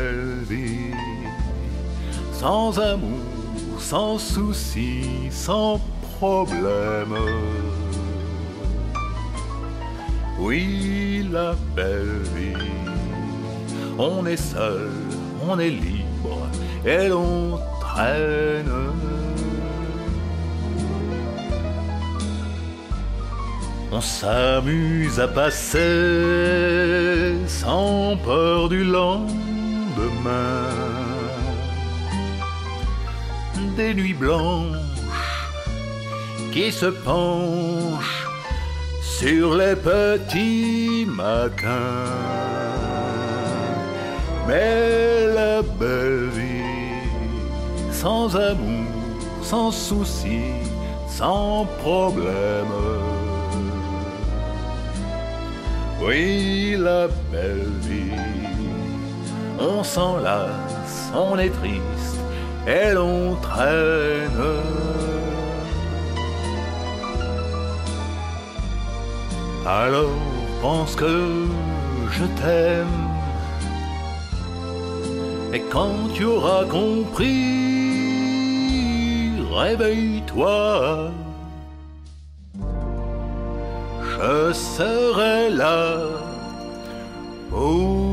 belle vie, sans amour, sans soucis, sans problème. Oui, la belle vie, on est seul, on est libre, et l'on traîne. On s'amuse à passer sans peur du lendemain. Des nuits blanches qui se penchent sur les petits maquins. Mais la belle vie, sans amour, sans soucis, sans problème. Oui, la belle vie, on s'enlace, on est triste, et l'on traîne. Alors pense que je t'aime, et quand tu auras compris, réveille-toi. Je serai là pour